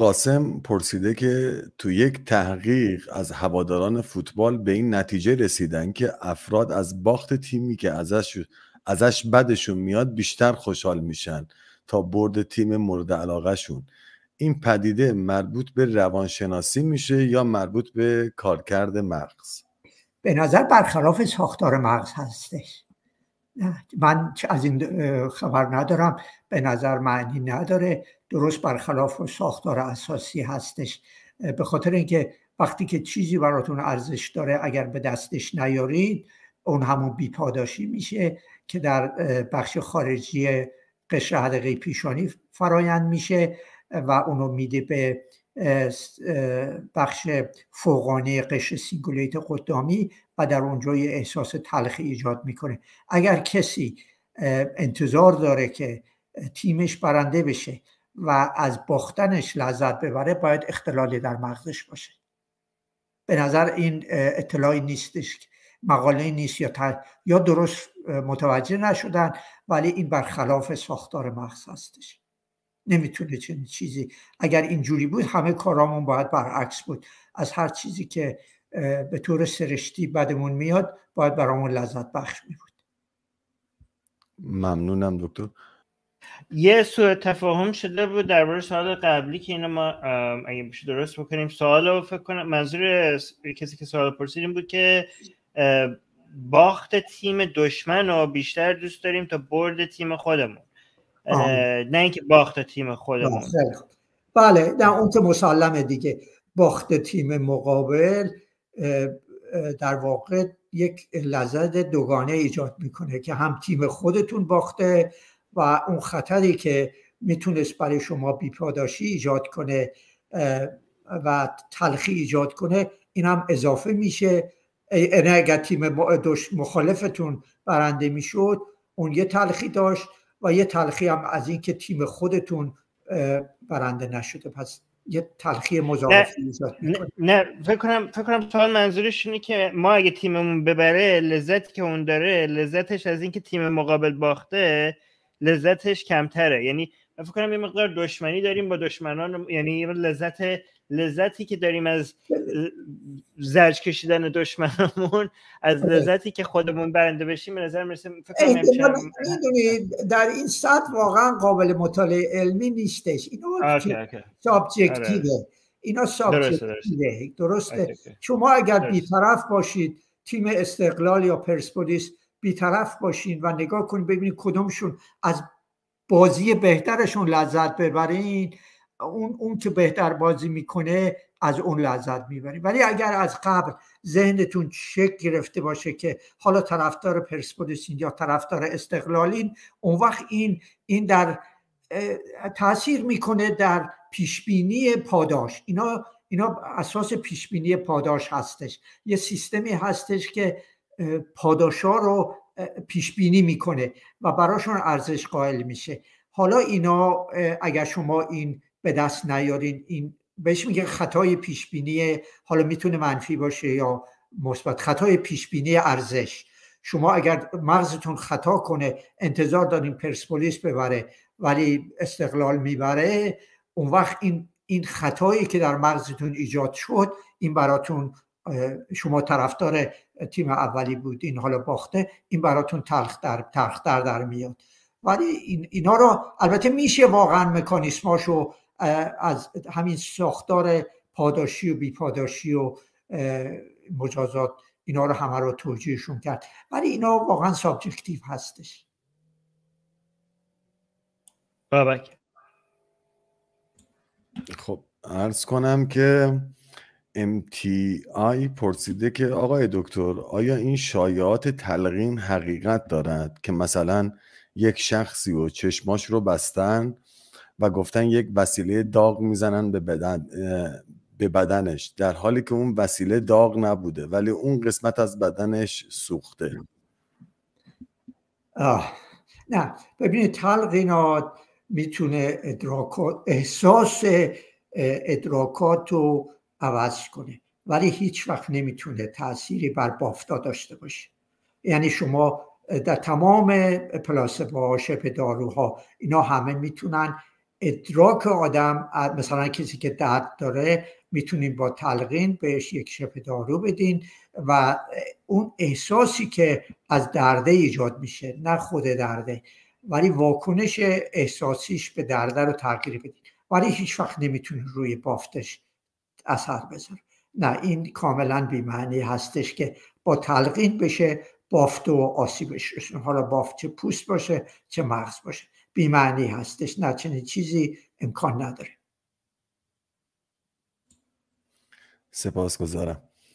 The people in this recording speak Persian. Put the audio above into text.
قاسم پرسیده که تو یک تحقیق از هواداران فوتبال به این نتیجه رسیدن که افراد از باخت تیمی که ازش بدشون میاد بیشتر خوشحال میشن تا برد تیم مورد علاقه شون. این پدیده مربوط به روانشناسی میشه یا مربوط به کارکرد مغز؟ به نظر برخلاف ساختار مغز هستش. من از این خبر ندارم، به نظر معنی نداره، درست برخلاف ساختار اساسی هستش. به خاطر اینکه وقتی که چیزی براتون ارزش داره اگر به دستش نیارید اون همون بیپاداشی میشه که در بخش خارجی قشر حلقه پیشانی فرایند میشه و اونو میده به بخش فوقانی قشر سینگولیت قدامی و در اونجا یه احساس تلخی ایجاد میکنه. اگر کسی انتظار داره که تیمش برنده بشه و از باختنش لذت ببره باید اختلالی در مغزش باشه. به نظر این اطلاعی نیستش، مقاله نیست یا درست متوجه نشدن، ولی این برخلاف ساختار مغز هستش. نمیتونه چنین چیزی، اگر اینجوری بود همه کارامون باید برعکس بود، از هر چیزی که به طور سرشتی بدمون میاد باید برامون لذت بخش می بود. ممنونم دکتر. یه سوء تفاهم شده بود درباره سوال قبلی که اینو ما اگه بشه درست بکنیم. سوالو فکر کنم منظور کسی که سوال پرسیدیم بود که باخت تیم دشمن رو بیشتر دوست داریم تا برد تیم خودمون، نه اینکه باخت تیم خودمون. بله، نه اون که مسلمه دیگه. باخت تیم مقابل در واقع یک لذت دوگانه ایجاد میکنه که هم تیم خودتون باخته و اون خطری که میتونست برای شما بیپاداشی ایجاد کنه و تلخی ایجاد کنه این هم اضافه میشه. اگر تیم مخالفتون برنده میشد اون یه تلخی داشت و یه تلخی هم از این که تیم خودتون برنده نشده، پس یه تلخی مضاعفی ایجاد میکنه. نه فکر کنم سوال منظورش اینه که ما اگه تیممون ببره لذتی که اون داره لذتش از این که تیم مقابل باخته لذتش کمتره. یعنی من فکر کنم یه مقدار دشمنی داریم با دشمنان، یعنی لذتی که داریم از زجر کشیدن دشمنمون از لذتی که خودمون برنده بشیم به نظر میرسه. فکر کنم در این سطح واقعا قابل مطالعه علمی نیستش. اینا سابجکتیوه. اینا سابجکتیوه. درسته. شما اگر بی‌طرف باشید، تیم استقلال یا پرسپولیس بی‌طرف باشین و نگاه کنید ببینید کدومشون از بازی بهترشون لذت ببرین، اون که بهتر بازی میکنه از اون لذت میبرین. ولی اگر از قبل ذهنتون شکل گرفته باشه که حالا طرفدار پرسپولیسین یا طرفدار استقلالین، اون وقت این در تاثیر میکنه در پیشبینی پاداش. اینا اساس پیشبینی پاداش هستش. یه سیستمی هستش که پاداشا رو پیشبینی میکنه و براشون ارزش قائل میشه. حالا اینا اگر شما این به دست نیارین، این بهش میگه خطای پیشبینی، حالا میتونه منفی باشه یا مثبت، خطای پیشبینی ارزش. شما اگر مغزتون خطا کنه انتظار دارین پرسپولیس ببره ولی استقلال میبره، اون وقت این خطایی که در مغزتون ایجاد شد این براتون، شما طرفدار تیم اولی بودین حالا باخته، این براتون تلختر در میاد. ولی اینا رو البته میشه واقعا مکانیسماشو از همین ساختار پاداشی و بیپاداشی و مجازات اینا رو همه رو توجیهشون کرد، ولی اینا واقعا سابجکتیو هستش. بابک. خب عرض کنم که MTI پرسیده که آقای دکتر آیا این شایعات تلقین حقیقت دارد که مثلا یک شخصی و چشماش رو بستن و گفتن یک وسیله داغ میزنن به بدنش در حالی که اون وسیله داغ نبوده ولی اون قسمت از بدنش سوخته؟ نه ببینید، تلقینات میتونه احساس ادراکات رو عوض کنه ولی هیچ وقت نمیتونه تأثیری بر بافتا داشته باشه. یعنی شما در تمام پلاسبوها، شبه داروها، اینا همه میتونن ادراک آدم، مثلا کسی که درد داره میتونین با تلقین بهش یک شپ دارو بدین و اون احساسی که از درده ایجاد میشه، نه خود درده، ولی واکنش احساسیش به درده رو تغییر بدین، ولی هیچ وقت نمیتونه روی بافتش اثر بذاره. نه، این کاملا بی‌معنی هستش که با تلقین بشه بافت و آسیبش رسونه، حالا بافت چه پوست باشه چه مغز باشه، بی‌معنی هستش. نه، چنین چیزی امکان نداره. سپاسگزارم.